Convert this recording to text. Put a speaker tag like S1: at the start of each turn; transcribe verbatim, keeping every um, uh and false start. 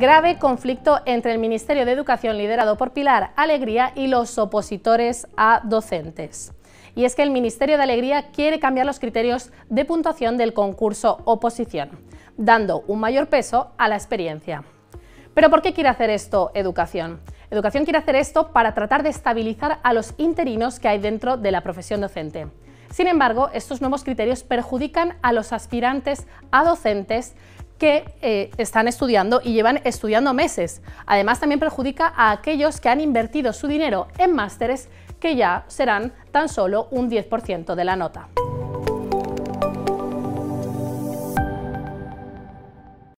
S1: Grave conflicto entre el Ministerio de Educación liderado por Pilar Alegría y los opositores a docentes. Y es que el Ministerio de Alegría quiere cambiar los criterios de puntuación del concurso oposición, dando un mayor peso a la experiencia. ¿Pero por qué quiere hacer esto Educación? Educación quiere hacer esto para tratar de estabilizar a los interinos que hay dentro de la profesión docente. Sin embargo, estos nuevos criterios perjudican a los aspirantes a docentes que eh, están estudiando y llevan estudiando meses. Además, también perjudica a aquellos que han invertido su dinero en másteres, que ya serán tan solo un diez por ciento de la nota.